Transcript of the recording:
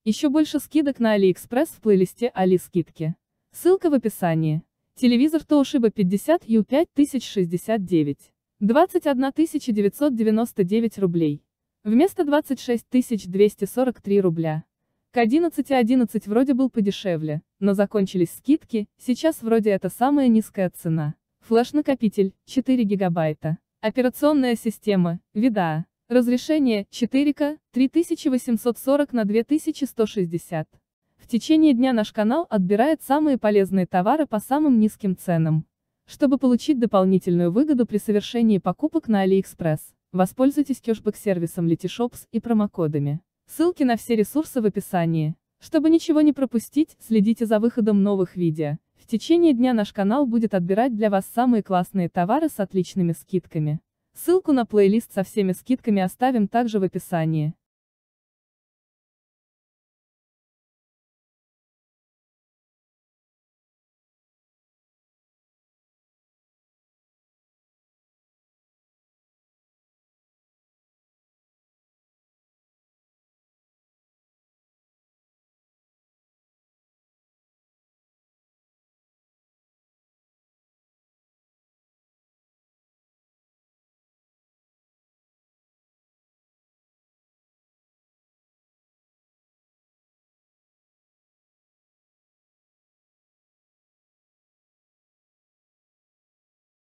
Еще больше скидок на AliExpress в плейлисте Али скидки. Ссылка в описании. Телевизор Toshiba 50U 5069. 21 999 рублей. Вместо 26 243 рубля. К 11.11 вроде был подешевле, но закончились скидки, сейчас вроде это самая низкая цена. Флеш-накопитель, 4 гигабайта. Операционная система, VIDAA. Разрешение, 4К, 3840 на 2160. В течение дня наш канал отбирает самые полезные товары по самым низким ценам. Чтобы получить дополнительную выгоду при совершении покупок на AliExpress, воспользуйтесь кэшбэк-сервисом Letyshops и промокодами. Ссылки на все ресурсы в описании. Чтобы ничего не пропустить, следите за выходом новых видео. В течение дня наш канал будет отбирать для вас самые классные товары с отличными скидками. Ссылку на плейлист со всеми скидками оставим также в описании.